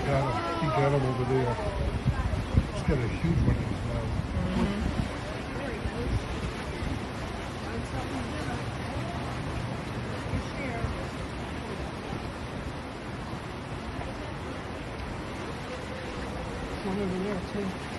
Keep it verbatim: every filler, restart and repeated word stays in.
got him. He got him over there. He's got a huge one in his mouth. Mm-hmm. One over there too.